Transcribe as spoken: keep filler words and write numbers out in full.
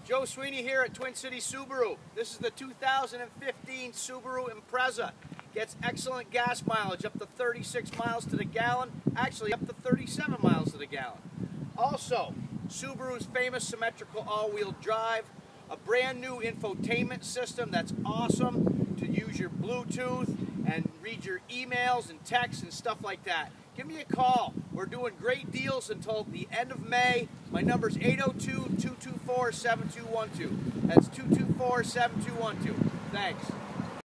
Joe Sweeney here at Twin Cities Subaru. This is the two thousand fifteen Subaru Impreza. Gets excellent gas mileage, up to thirty-six miles to the gallon, actually up to thirty-seven miles to the gallon. Also, Subaru's famous symmetrical all-wheel drive, a brand new infotainment system that's awesome to use your Bluetooth and read your emails and texts and stuff like that. Give me a call. We're doing great deals until the end of May. My number's eight oh two, two two four, seven two one two. That's two two four, seven two one two. Thanks.